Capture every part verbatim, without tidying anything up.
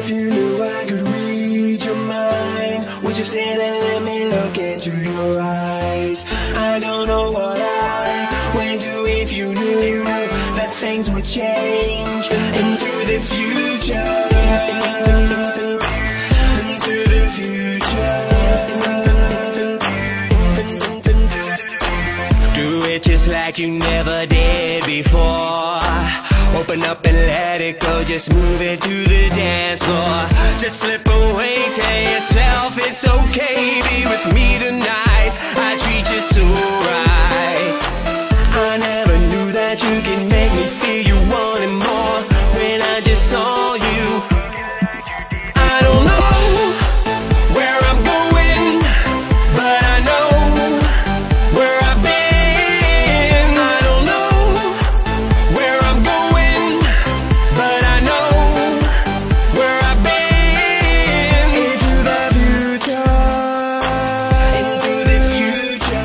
If you knew I could read your mind, would you sit and let me look into your eyes? I don't know what I would do if you knew that things would change into the future. Into the future. Do it just like you never did before. Open up and let it go, just move it to the dance floor. Just slip away, tell yourself it's okay. Be with me tonight, I treat you so right. I never knew that you can make me feel you wanted more when I just saw you. I don't know where I'm going, but I know where I've been. I don't know where I'm going, but I know where I've been. Into the future, into the future,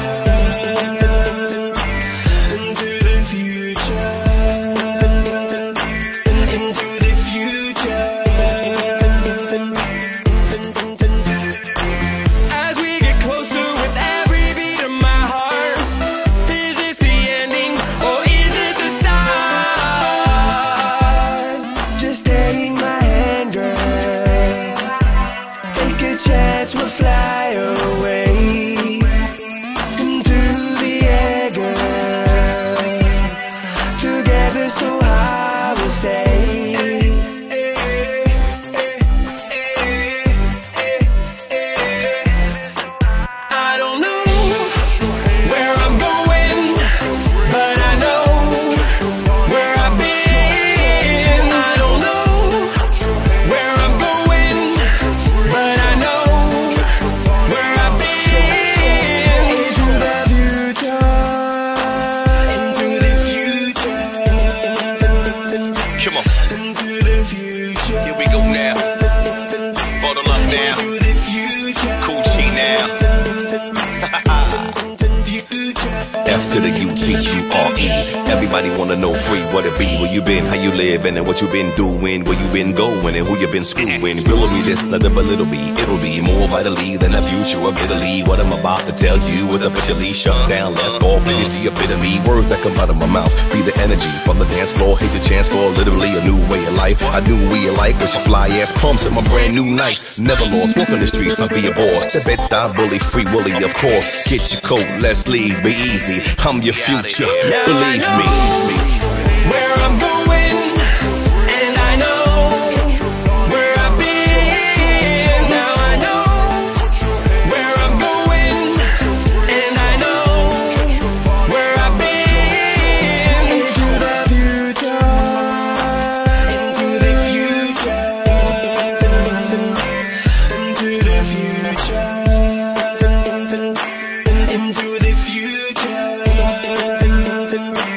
into the future, into the future. As we get closer with every beat of my heart, is this the ending or is it the start? Just take my hand, girl. Take a chance, we'll fly away into the air, girl. Together so high we'll stay. I don't know where I'm going, but I know where I've been. I don't know where I'm going, but I know where I've been. Into the future, into the future, Come on, into the future. here we go now. Bottle up now. Into the future. Cool G now. F to the U T U R E. Everybody wanna know free what it be. Where you been, how you living, and what you been doing. Where you been going, and who you been screwing. Will be this, nothing but little be. It'll be more vitally than the future of Italy. What I'm about to tell you is officially shut down. Let's go, finish the epitome. Words that come out of my mouth be the energy from the dance floor. Hate the chance for literally a new way of life. I knew we alike with your fly ass pumps at my brand new nice. Never lost, walking the streets, I'll be a boss. The bed style bully, free willy, of course. Get your coat, let's leave, be easy. I'm your future, believe me. Where I'm going, and I know where I've been. Now I know where I'm going, and I know where I've been. Into the future, into the future, into the future, into the future.